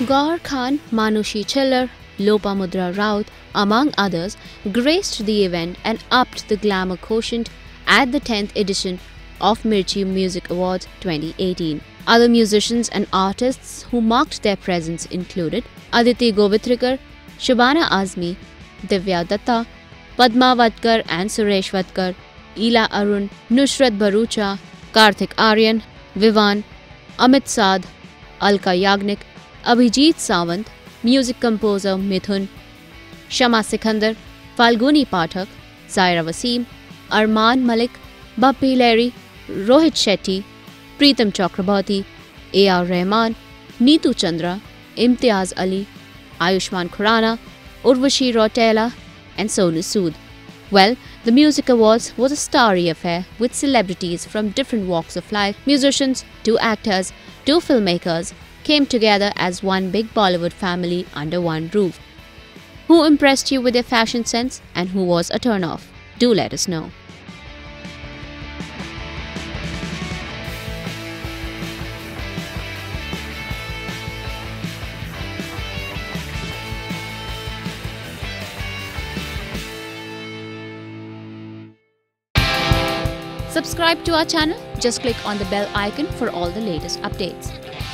Gauhar Khan, Manushi Chhillar, Lopamudra Raut, among others, graced the event and upped the glamour quotient at the 10th edition of Mirchi Music Awards 2018. Other musicians and artists who marked their presence included Aditi Govitrikar, Shabana Azmi, Divya Datta, Padma Vadkar and Suresh Vadkar, Ila Arun, Nushrat Bharucha, Karthik Aryan, Vivan, Amit Saad, Alka Yagnik, Abhijit Sawant, music composer Mithun, Shama Sikandar, Falguni Pathak, Zaira Wasim, Arman Malik, Bappi Lahiri, Rohit Shetty, Pritam Chakraborty, A.R. Rahman, Neetu Chandra, Imtiaz Ali, Ayushmann Khurrana, Urvashi Rautela and Sonu Sood. Well, the Music Awards was a starry affair with celebrities from different walks of life, musicians to actors to filmmakers came together as one big Bollywood family under one roof. Who impressed you with their fashion sense and who was a turn-off? Do let us know. Subscribe to our channel. Just click on the bell icon for all the latest updates.